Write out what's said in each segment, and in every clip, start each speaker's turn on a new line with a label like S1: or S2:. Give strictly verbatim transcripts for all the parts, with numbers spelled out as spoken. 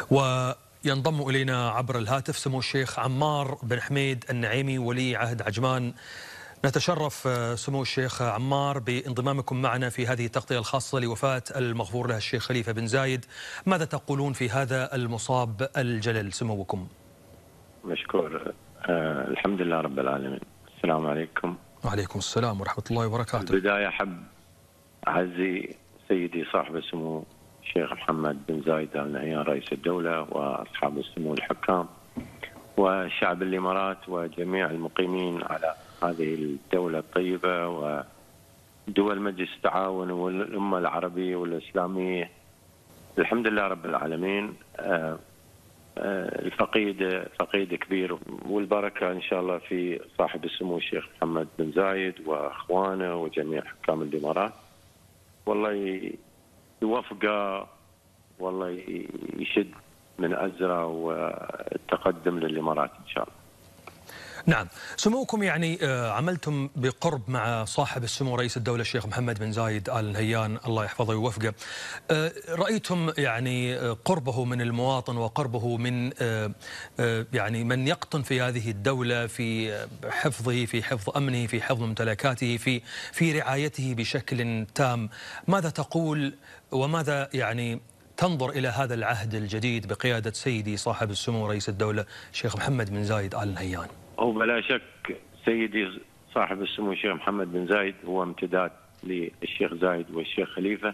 S1: وينضم إلينا عبر الهاتف سمو الشيخ عمار بن حميد النعيمي ولي عهد عجمان. نتشرف سمو الشيخ عمار بانضمامكم معنا في هذه التغطية الخاصة لوفاة المغفور له الشيخ خليفة بن زايد. ماذا تقولون في هذا المصاب الجلل سموكم؟
S2: مشكور. آه الحمد لله رب العالمين. السلام عليكم.
S1: وعليكم السلام ورحمة الله وبركاته.
S2: في البداية أحب أعزي سيدي صاحب السمو الشيخ محمد بن زايد آل نهيان رئيس الدولة وأصحاب السمو الحكام وشعب الإمارات وجميع المقيمين على هذه الدولة الطيبة ودول مجلس التعاون والأمة العربية والإسلامية. الحمد لله رب العالمين. آه الفقيد فقيد كبير، والبركة إن شاء الله في صاحب السمو الشيخ محمد بن زايد وأخوانه وجميع حكام الإمارات. والله يوفقه، والله يشد من أزره والتقدم للإمارات إن شاء الله.
S1: نعم، سموكم يعني عملتم بقرب مع صاحب السمو رئيس الدولة الشيخ محمد بن زايد آل نهيان الله يحفظه ويوفقه. رأيتم يعني قربه من المواطن وقربه من يعني من يقطن في هذه الدولة، في حفظه، في حفظ أمنه، في حفظ ممتلكاته، في في رعايته بشكل تام. ماذا تقول وماذا يعني تنظر إلى هذا العهد الجديد بقيادة سيدي صاحب السمو رئيس الدولة الشيخ محمد بن زايد آل نهيان؟
S2: هو بلا شك سيدي صاحب السمو الشيخ محمد بن زايد هو امتداد للشيخ زايد والشيخ خليفة،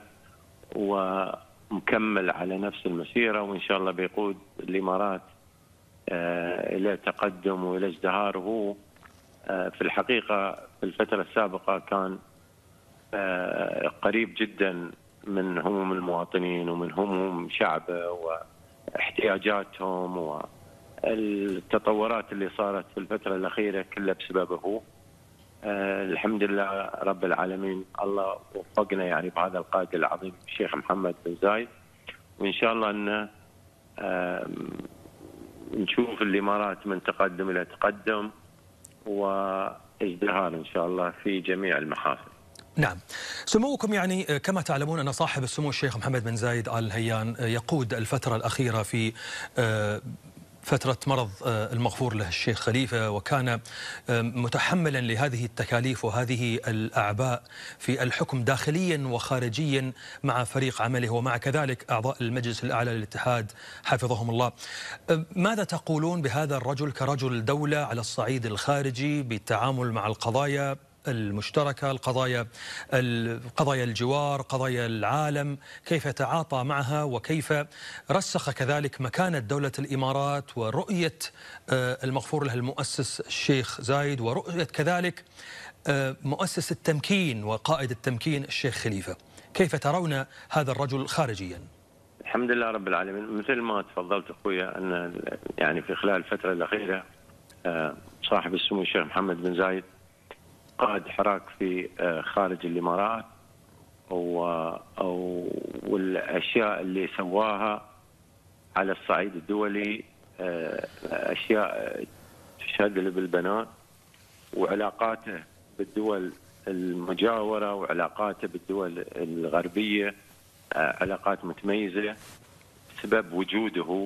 S2: ومكمل على نفس المسيرة، وإن شاء الله بيقود الإمارات إلى تقدم وإلى ازدهار. وهو في الحقيقة في الفترة السابقة كان قريب جدا من هموم المواطنين ومن هموم شعبه واحتياجاتهم، و التطورات اللي صارت في الفترة الأخيرة كلها بسببه هو. آه الحمد لله رب العالمين، الله وفقنا يعني بهذا القائد العظيم الشيخ محمد بن زايد، وإن شاء الله أن آه نشوف الإمارات من تقدم إلى تقدم وازدهار إن شاء الله في جميع المحافل.
S1: نعم، سموكم يعني كما تعلمون أن صاحب السمو الشيخ محمد بن زايد آل نهيان يقود الفترة الأخيرة في آه فترة مرض المغفور له الشيخ خليفة، وكان متحملا لهذه التكاليف وهذه الأعباء في الحكم داخليا وخارجيا مع فريق عمله ومع كذلك أعضاء المجلس الأعلى للاتحاد حفظهم الله. ماذا تقولون بهذا الرجل كرجل دولة على الصعيد الخارجي بالتعامل مع القضايا المشتركة، القضايا قضايا الجوار، قضايا العالم، كيف يتعاطى معها وكيف رسخ كذلك مكانة دولة الإمارات ورؤية المغفور له المؤسس الشيخ زايد ورؤية كذلك مؤسس التمكين وقائد التمكين الشيخ خليفة؟ كيف ترون هذا الرجل خارجيا؟
S2: الحمد لله رب العالمين، مثل ما تفضلت أخويا أن يعني في خلال الفترة الأخيرة صاحب السمو الشيخ محمد بن زايد قائد حراك في خارج الإمارات، والأشياء اللي سواها على الصعيد الدولي أشياء تشهد له بالبنات، وعلاقاته بالدول المجاورة وعلاقاته بالدول الغربية علاقات متميزة بسبب وجوده.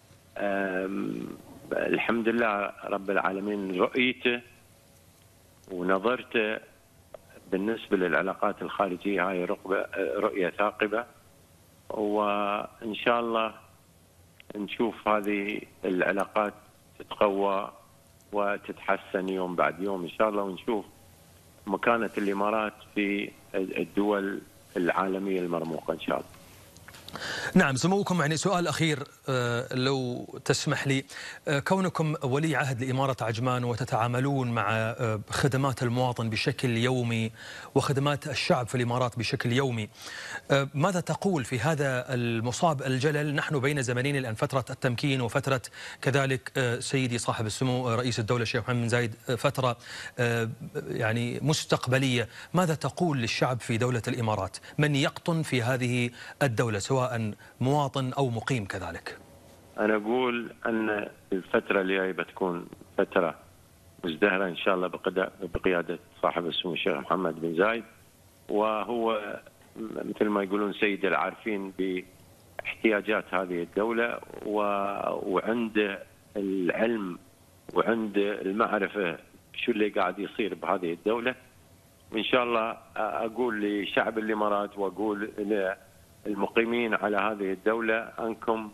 S2: الحمد لله رب العالمين، رؤيته ونظرته بالنسبة للعلاقات الخارجية هاي رؤية ثاقبة، وإن شاء الله نشوف هذه العلاقات تتقوى وتتحسن يوم بعد يوم إن شاء الله، ونشوف مكانة الإمارات في الدول العالمية المرموقة إن شاء الله.
S1: نعم، سموكم يعني سؤال أخير لو تسمح لي، كونكم ولي عهد لإمارة عجمان وتتعاملون مع خدمات المواطن بشكل يومي وخدمات الشعب في الإمارات بشكل يومي، ماذا تقول في هذا المصاب الجلل؟ نحن بين زمنين الآن، فترة التمكين وفترة كذلك سيدي صاحب السمو رئيس الدولة الشيخ محمد بن زايد فترة يعني مستقبلية. ماذا تقول للشعب في دولة الإمارات من يقطن في هذه الدولة سواء مواطن أو مقيم كذلك؟
S2: أنا أقول أن الفترة اللي جاية بتكون فترة مزدهرة إن شاء الله بقيادة صاحب السمو الشيخ محمد بن زايد، وهو مثل ما يقولون سيد العارفين احتياجات هذه الدولة وعنده العلم وعنده المعرفة شو اللي قاعد يصير بهذه الدولة. وإن شاء الله أقول لشعب الإمارات وأقول للمقيمين على هذه الدولة أنكم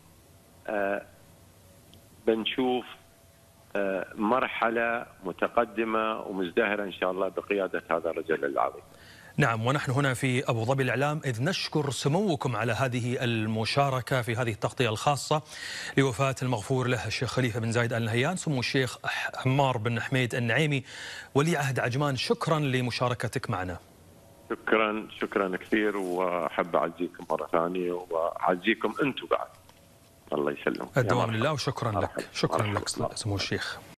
S2: بنشوف مرحلة متقدمة ومزدهرة إن شاء الله بقيادة هذا الرجل العظيم.
S1: نعم، ونحن هنا في أبو ظبي الإعلام إذ نشكر سموكم على هذه المشاركة في هذه التغطية الخاصة لوفاة المغفور له الشيخ خليفة بن زايد آل نهيان، سمو الشيخ عمار بن حميد النعيمي ولي عهد عجمان. شكرا لمشاركتك معنا.
S2: شكرا شكرا كثير، وأحب أعزيكم مرة ثانية وأعزيكم أنتم بعد. الله يسلمك.
S1: الدوام لله وشكرا لك. شكرا لك سمو الشيخ.